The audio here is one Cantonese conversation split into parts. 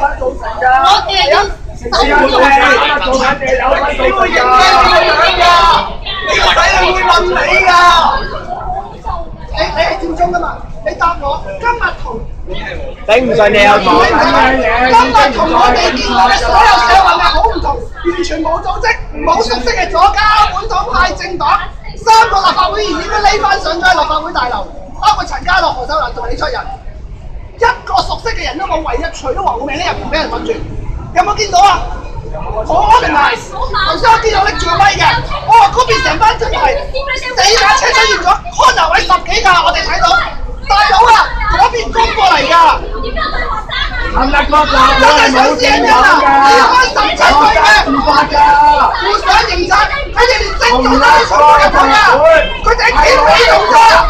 份造成㗎。 我哋要做緊嘅有份造成㗎。呢個仔女會問你㗎。你係佔中㗎嘛？你答我，今日同頂唔順你又講。 今日同我哋見過嘅所有社運係好唔同，完全冇組織、冇熟悉嘅左膠本土派政黨，3個立法會議員都匿翻上咗立法會大樓，包括陳家樂、何秀蘭同李卓人，一個熟悉嘅人都冇，唯一除咗黃浩銘呢入邊俾人困住，有冇見到啊？好 organize， 頭先我見到拎住個咪嘅，我話嗰邊成班真係4架車出現咗 ，corner 位10幾架，我哋睇到。大佬啊，嗰邊攻過嚟㗎！ 行得過嗱，我係冇見到㗎， 17歲嘅， 唔發㗎， 互相認責，佢哋連政黨都冇出過入去啊！佢哋係幾冇用㗎？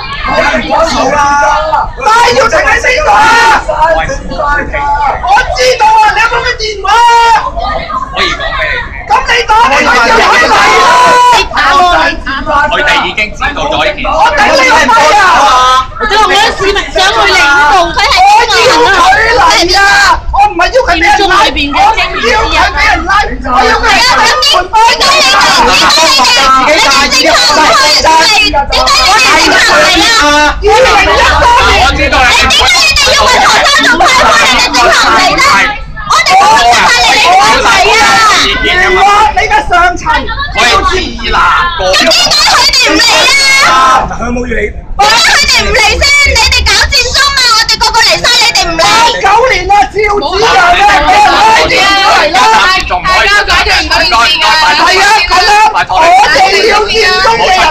但係要淨係邊個啊？我知道啊，你有冇咩電話？ 可以講俾你聽。 咁你打你咪要揾嚟啊！ 佢哋已經知道咗呢件事。 我頂你個肺啊！ 你話我啲市民想去領導，佢係我要佢嚟啊！我唔係要佢俾人拉， 裏邊嘅政治要佢俾人拉，我要佢點解你哋我知道啦。 要為學生同派翻你嘅政行嚟咧？我哋冇得派你嚟講題啊！ 你嘅上層， 我係知啦。 咁點解佢哋唔嚟啊？ 佢冇要你。 點解佢哋唔嚟先？你哋搞佔中啊！我哋個個嚟晒，你哋唔嚟。 9年啦，趙子陽咧，俾人拉咗嚟啦！ 大家解決唔到件事㗎。 係啊，咁樣我哋要佔中嘅人。